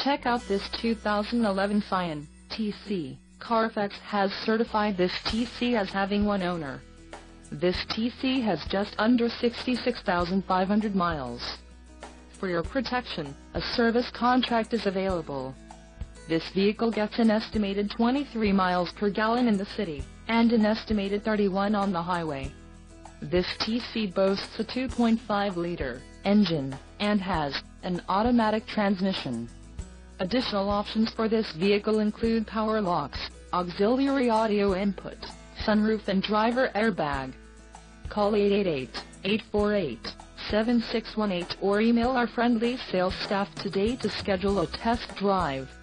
Check out this 2011 Scion TC. Carfax has certified this TC as having one owner. This TC has just under 66,500 miles. For your protection, a service contract is available. This vehicle gets an estimated 23 miles per gallon in the city, and an estimated 31 on the highway. This TC boasts a 2.5-liter engine, and has an automatic transmission. Additional options for this vehicle include power locks, auxiliary audio input, sunroof and driver airbag. Call 888-848-7618 or email our friendly sales staff today to schedule a test drive.